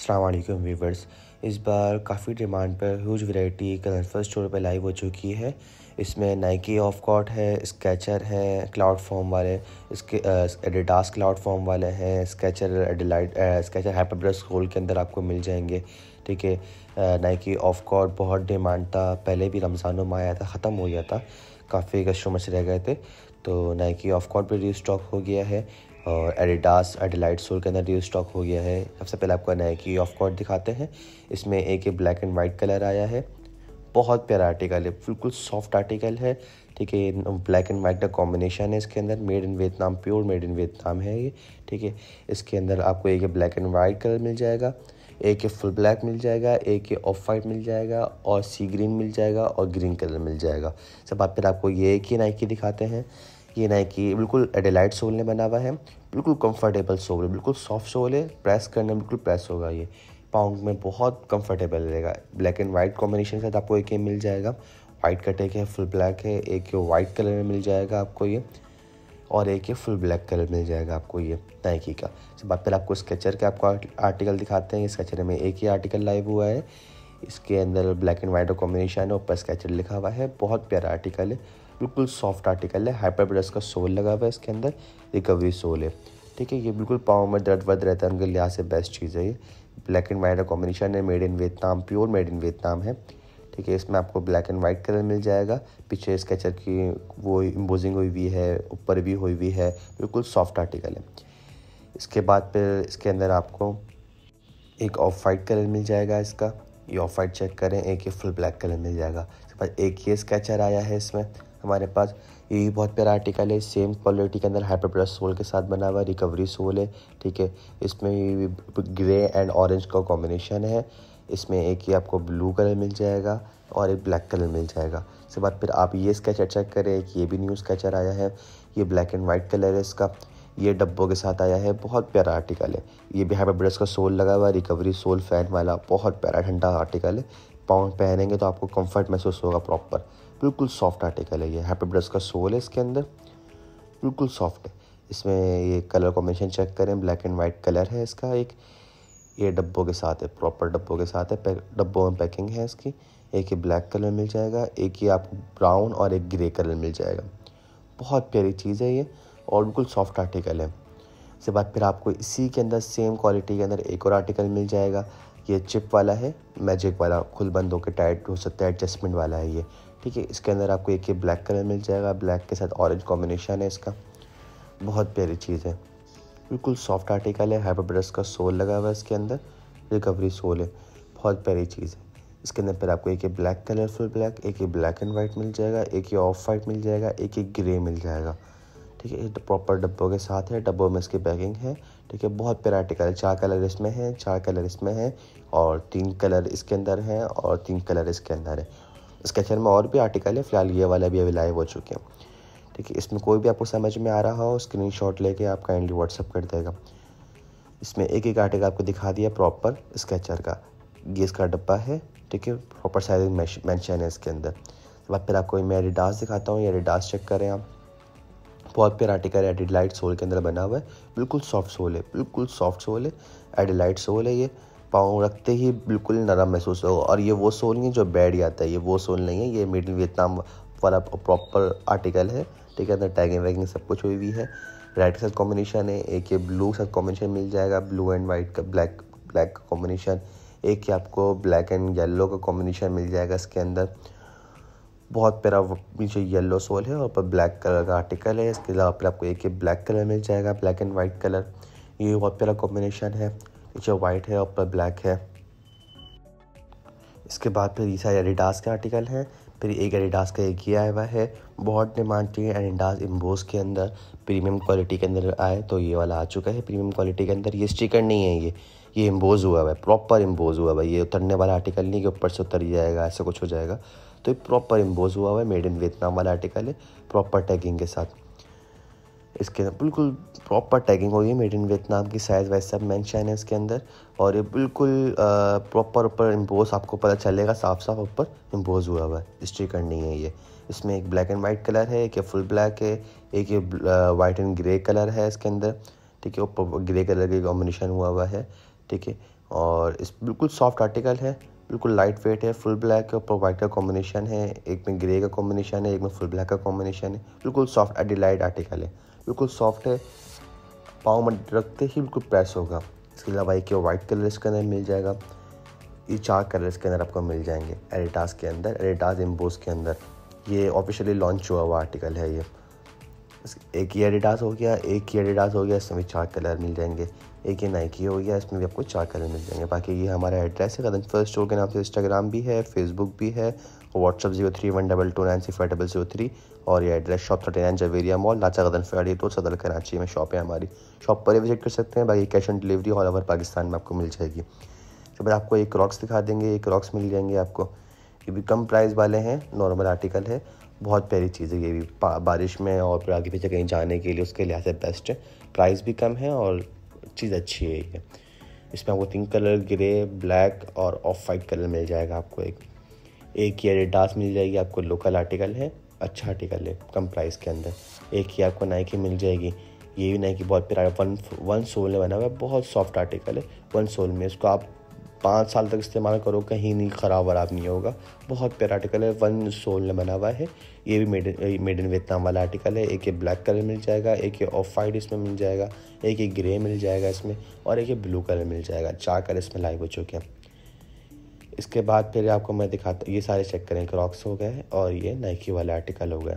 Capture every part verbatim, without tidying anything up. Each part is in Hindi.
अस्सलाम वालेकुम व्यूवर्स। इस बार काफ़ी डिमांड पर ह्यूज वैरायटी कलरफुल स्टोर पे लाइव हो चुकी है। इसमें नाइकी ऑफ कोर्ट है, स्केचर है, क्लाउड फॉर्म वाले, इसके एडिडास क्लाउड फॉर्म वाले हैं, Skecher Adilite Skecher hyperbrush sole के अंदर आपको मिल जाएंगे। ठीक है, नाइकी ऑफ कोर्ट बहुत डिमांड था, पहले भी रमज़ानों में आया था, ख़त्म हो गया था, काफ़ी कस्टमर्स रह गए थे, तो नाइकी ऑफ कोर्ट भी रीस्टॉक हो गया है और एडिडास एडिलाइट सोल के अंदर रीस्टॉक हो गया है। सबसे पहले आपको नाइकी ऑफ कोर्ट दिखाते हैं। इसमें एक ये ब्लैक एंड वाइट कलर आया है, बहुत प्यारा आर्टिकल है, बिल्कुल सॉफ्ट आर्टिकल है। ठीक है, ब्लैक एंड वाइट का कॉम्बिनेशन है इसके अंदर, made in Vietnam, pure made in Vietnam है ये। ठीक है, इसके अंदर आपको एक ब्लैक एंड वाइट कलर मिल जाएगा, एक फुल ब्लैक मिल जाएगा, एक ऑफ वाइट मिल जाएगा और सी ग्रीन मिल जाएगा और ग्रीन कलर मिल जाएगा। सब बात फिर आपको ये एक ही नाइकी दिखाते हैं। ये नाइकी बिल्कुल एडिलाइट सोल ने बना हुआ है, बिल्कुल कंफर्टेबल सोल है, बिल्कुल सॉफ्ट सोल है, प्रेस करने में बिल्कुल प्रेस होगा, ये पाउंड में बहुत कंफर्टेबल रहेगा। ब्लैक एंड वाइट कॉम्बिनेशन के साथ आपको एक ये मिल जाएगा, वाइट कट एक है, फुल ब्लैक है, एक वाइट कलर में मिल जाएगा आपको ये, और एक ये फुल ब्लैक कलर मिल जाएगा आपको ये नाइकी का। इसके बाद फिर आपको स्केचर के आपको आर्टिकल दिखाते हैं। स्केचर में एक ही आर्टिकल लाइव हुआ है, इसके अंदर ब्लैक एंड वाइट का कॉम्बिनेशन है, ऊपर स्केचर लिखा हुआ है, बहुत प्यारा आर्टिकल है, बिल्कुल सॉफ्ट आर्टिकल है, हाइपर ब्रश का सोल लगा हुआ है, इसके अंदर रिकवरी सोल है। ठीक है, ये बिल्कुल पाँव में दर्द वर्द रहता है उनके लिहाज से बेस्ट चीज़ है ये। ब्लैक एंड वाइट का कॉम्बिनेशन है, made in Vietnam, pure made in Vietnam है। ठीक है, इसमें आपको ब्लैक एंड वाइट कलर मिल जाएगा, पीछे स्केचर की वो इम्पोजिंग हुई हुई है, ऊपर भी हुई हुई है, बिल्कुल सॉफ्ट आर्टिकल है। इसके बाद फिर इसके अंदर आपको एक ऑफ वाइट कलर मिल जाएगा, इसका ये ऑफ वाइट चेक करें, एक ये फुल ब्लैक कलर मिल जाएगा। इसके बाद एक ये स्केचर आया है इसमें हमारे पास, ये भी बहुत प्यारा आर्टिकल है, सेम क्वालिटी के अंदर हाइपर ब्रश सोल के साथ बना हुआ, रिकवरी सोल है। ठीक है, इसमें ग्रे एंड ऑरेंज का कॉम्बिनेशन है, इसमें एक ही आपको ब्लू कलर मिल जाएगा और एक ब्लैक कलर मिल जाएगा। इसके बाद फिर आप ये स्केचर चेक करें, एक ये भी न्यू स्केचर आया है, ये ब्लैक एंड वाइट कलर है इसका, ये डब्बों के साथ आया है, बहुत प्यारा आर्टिकल है। ये भी हाइपर ब्रश का सोल लगा हुआ है, रिकवरी सोल फैन वाला, बहुत प्यारा ठंडा आर्टिकल है, पाउंड पहनेंगे तो आपको कंफर्ट महसूस होगा प्रॉपर, बिल्कुल सॉफ्ट आर्टिकल है ये। हाइपर ब्रश का सोल है इसके अंदर, बिल्कुल सॉफ्ट है। इसमें ये कलर कॉम्बिनेशन चेक करें, ब्लैक एंड वाइट कलर है इसका, एक ये डब्बों के साथ है, प्रॉपर डब्बों के साथ है, डब्बों में पैकिंग है इसकी। एक ये ब्लैक कलर मिल जाएगा, एक ये आपको ब्राउन और एक ग्रे कलर मिल जाएगा, बहुत प्यारी चीज़ है ये और बिल्कुल सॉफ्ट आर्टिकल है। इसके बाद फिर आपको इसी के अंदर सेम क्वालिटी के अंदर एक और आर्टिकल मिल जाएगा, ये चिप वाला है, मैजिक वाला, खुल बंद होकर टाइट हो सकता है, एडजस्टमेंट वाला है ये। ठीक है, इसके अंदर आपको एक ये ब्लैक कलर मिल जाएगा, ब्लैक के साथ ऑरेंज कॉम्बिनेशन है इसका, बहुत प्यारी चीज़ है, बिल्कुल सॉफ्ट आर्टिकल है, हाइपर ब्रश का सोल लगा हुआ है इसके अंदर, रिकवरी सोल है, बहुत प्यारी चीज़ है। इसके अंदर फिर आपको एक ये ब्लैक कलर फुल ब्लैक, एक ये ब्लैक एंड वाइट मिल जाएगा, एक ये ऑफ वाइट मिल जाएगा, एक ये ग्रे मिल जाएगा। ठीक है, ये प्रॉपर डब्बों के साथ है, डब्बों में इसकी पैकिंग है। ठीक है, बहुत प्यारा आर्टिकल है, चार कलर इसमें है, चार कलर इसमें है और तीन कलर इसके अंदर हैं और तीन कलर इसके अंदर है। स्केचर में और भी आर्टिकल है, फिलहाल ये वाला भी अभी लाइव हो चुके हैं। ठीक है, इसमें कोई भी आपको समझ में आ रहा हो स्क्रीनशॉट लेके आप काइंडली व्हाट्सअप कर देगा। इसमें एक एक आर्टिकल आपको दिखा दिया प्रॉपर स्केचर का, ये इसका डब्बा है। ठीक है, प्रॉपर साइजिंग मेंशन है इसके अंदर। उसके बाद फिर आपको मैं एडिडास दिखाता हूँ, ये एडिडास चेक करें आप, बहुत प्यारा आर्टिकल है, एडिलाइट सोल के अंदर बना हुआ है, बिल्कुल सॉफ्ट सोल है, बिल्कुल सॉफ्ट सोल है, एडिलाइट सोल है, ये पाँव रखते ही बिल्कुल नरम महसूस होगा। और ये वो सोल नहीं है जो बैड आता है, ये वो सोल नहीं है, ये मेड इन वियतनाम वाला प्रॉपर आर्टिकल है। ठीक है, अंदर टैगिंग वैगिंग सब कुछ हुई हुई है, रेड के साथ कॉम्बिनेशन है, एक ये ब्लू के साथ कॉम्बिनेशन मिल जाएगा, ब्लू एंड वाइट का, ब्लैक ब्लैक का कॉम्बिनेशन, एक ही आपको ब्लैक एंड येलो का कॉम्बिनेशन मिल जाएगा इसके अंदर, बहुत प्यारा नीचे येलो सोल है और ऊपर ब्लैक कलर का आर्टिकल है। इसके अलावा फिर आपको एक ही ब्लैक कलर मिल जाएगा, ब्लैक एंड वाइट कलर, ये बहुत प्यारा कॉम्बिनेशन है, नीचे वाइट है ऊपर ब्लैक है। इसके बाद फिर ये सारे एडिडास के आर्टिकल हैं, फिर एक एडिडास का एक ही आया हुआ है, बहुत डिमांड थी एडिडास इम्बोस के अंदर, प्रीमियम क्वालिटी के अंदर आए, तो ये वाला आ चुका है प्रीमियम क्वालिटी के अंदर। ये स्टिकर नहीं है, ये ये इम्बोज हुआ हुआ है, प्रॉपर इम्बोज हुआ हुआ है, ये उतरने वाला आर्टिकल नहीं कि ऊपर से उतर जाएगा, ऐसा कुछ हो जाएगा, तो ये प्रॉपर इम्बोज हुआ हुआ है, मेड इन वियतनाम वाला आर्टिकल है, प्रॉपर टैगिंग के साथ। इसके अंदर बिल्कुल प्रॉपर टैगिंग हुई है, मेड इन वियतनाम की, साइज़ वाइज सब मेंशन है इसके अंदर, और ये बिल्कुल प्रॉपर ऊपर इम्पोज आपको पता चलेगा, साफ साफ ऊपर इम्पोज हुआ हुआ है, स्टिकर नहीं है ये। इसमें एक ब्लैक एंड वाइट कलर है, एक ये फुल ब्लैक है, एक ये वाइट एंड ग्रे कलर है इसके अंदर। ठीक है, ऊपर ग्रे कलर की कॉम्बिनेशन हुआ हुआ है। ठीक है, और इस बिल्कुल सॉफ्ट आर्टिकल है, बिल्कुल लाइट वेट है, फुल ब्लैक और वाइट का कॉम्बिनेशन है, एक में ग्रे का कॉम्बिनेशन है, एक में फुल ब्लैक का कॉम्बिनेशन है। बिल्कुल सॉफ्ट एडिलाइट आर्टिकल है, बिल्कुल सॉफ्ट है, पाँव में रखते ही बिल्कुल प्रेस होगा। इसके अलावा एक वाइट कलर इसके अंदर मिल जाएगा। ये चार कलर्स के अंदर आपको मिल जाएंगे एडिडास के अंदर, एडिडास एम्बोस के अंदर। ये ऑफिशियली लॉन्च हुआ हुआ आर्टिकल है ये। एक ये एडिडास हो गया, एक ये एडिडास हो गया, इसमें भी चार कलर मिल जाएंगे। एक ये नाइकी हो गया, इसमें भी आपको चार कलर मिल जाएंगे। बाकी ये हमारा एड्रेस है कदम फर्स्ट स्टोर के नाम से, इंस्टाग्राम भी है, फेसबुक भी है, और WhatsApp zero three one double two nine six five double zero three. और ये address shop thirty nine Javeria mall, लाचा कदम फेडी रोड, सदर कराची में शॉप है हमारी। शॉप पर ही विजिट कर सकते हैं। बाकी cash on delivery all over Pakistan में आपको मिल जाएगी। तो बाद आपको एक क्रॉक्स दिखा देंगे, एक क्रॉक्स मिल जाएंगे आपको। ये भी कम प्राइस वाले हैं, नॉर्मल आर्टिकल है, बहुत प्यारी चीज़ है ये भी। बारिश में और फिर आगे पीछे कहीं जाने के लिए उसके लिहाज से बेस्ट है। प्राइस भी कम है और चीज़ अच्छी है ये। इसमें आपको तीन कलर, ग्रे, ब्लैक और ऑफ वाइट कलर मिल जाएगा आपको। एक एक ये एडिडास मिल जाएगी आपको, लोकल आर्टिकल है, अच्छा आर्टिकल है, कम प्राइस के अंदर। एक ही आपको नाइकी मिल जाएगी, ये भी नाइकी बहुत प्यारा वन वन सोल में बना हुआ है, बहुत सॉफ्ट आर्टिकल है। वन सोल में इसको आप पाँच साल तक इस्तेमाल करो, कहीं नहीं ख़राब वराब नहीं होगा। बहुत प्यारा आर्टिकल है, वन सोल में बना हुआ है। ये भी मेड मेड इन वियतनाम वाला आर्टिकल है। एक ये ब्लैक कलर मिल जाएगा, एक ये ऑफ वाइट इसमें मिल जाएगा, एक ये ग्रे मिल जाएगा इसमें, और एक ये ब्लू कलर मिल जाएगा। चार कलर इसमें लाइव हो चुके हैं। इसके बाद फिर आपको मैं दिखाता, ये सारे चेक करें, क्रॉक्स हो गए और ये नाइकी वाले आर्टिकल हो गए।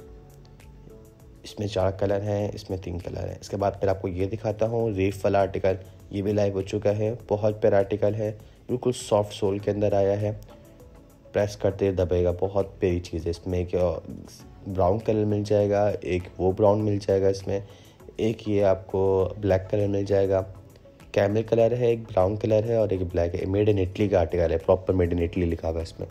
इसमें चार कलर हैं, इसमें तीन कलर हैं। इसके बाद फिर आपको ये दिखाता हूँ रीफ वाला आर्टिकल, ये भी लाइव हो चुका है। बहुत प्यारा आर्टिकल है, बिल्कुल सॉफ्ट सोल के अंदर आया है, प्रेस करते दबेगा, बहुत प्यारी चीज़ है। इसमें एक ब्राउन कलर मिल जाएगा, एक वो ब्राउन मिल जाएगा इसमें, एक ये आपको ब्लैक कलर मिल जाएगा, कैमल कलर है, एक ब्राउन कलर है और एक ब्लैक है। मेड इन इटली का आर्टिकल है, प्रॉपर मेड इन इटली लिखा हुआ है इसमें।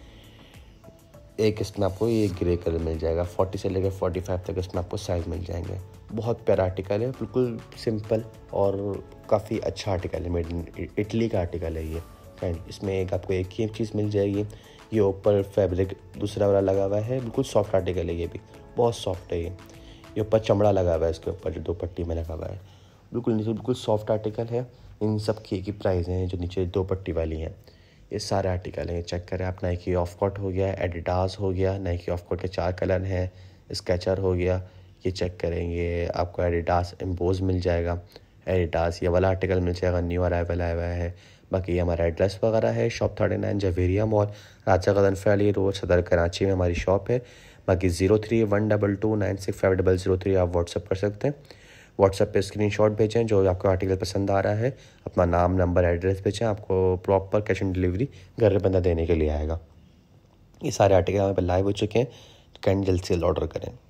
एक इसमें आपको ये ग्रे कलर मिल जाएगा। फोर्टी से लेकर फोर्टी फाइव तक इसमें आपको साइज़ मिल जाएंगे। बहुत प्यारा आर्टिकल है, बिल्कुल सिंपल और काफ़ी अच्छा आर्टिकल है, मेड इन इटली का आर्टिकल है ये फ्रेंड। इसमें एक आपको एक ही चीज़ मिल जाएगी, ये ऊपर फैब्रिक दूसरा वाला लगा हुआ है, बिल्कुल सॉफ्ट आर्टिकल है, ये भी बहुत सॉफ्ट है। ये ये ऊपर चमड़ा लगा हुआ है, इसके ऊपर जो दो पट्टी में लगा हुआ है, बिल्कुल नीचे बिल्कुल सॉफ्ट आर्टिकल है। इन सब की एक ही प्राइस हैं, जो नीचे दो पट्टी वाली हैं। ये सारे आर्टिकल हैं, चेक करें आप। नाइकी ऑफ कोट हो गया, एडिडास हो गया, नाइकी ऑफ कोट के चार कलर हैं, स्केचर हो गया, ये चेक करेंगे आपको एडिडास एम्बोज मिल जाएगा। एडिडास ये वाला आर्टिकल मिल जाएगा, न्यू अराइवल आया हुआ है। बाकी ये हमारा एड्रेस वगैरह है, shop thirty nine Javeria mall, Raja कदन फैली रोड, सदर कराची में हमारी शॉप है। बाकी zero three one double two nine six five double zero three आप व्हाट्सअप कर सकते हैं। व्हाट्सएप पे स्क्रीनशॉट भेजें जो आपको आर्टिकल पसंद आ रहा है, अपना नाम, नंबर, एड्रेस भेजें, आपको प्रॉपर कैश ऑन डिलीवरी घर पे बंदा देने के लिए आएगा। ये सारे आर्टिकल हमारे पे लाइव हो चुके हैं, कैंड जल्द से जल्द ऑर्डर करें।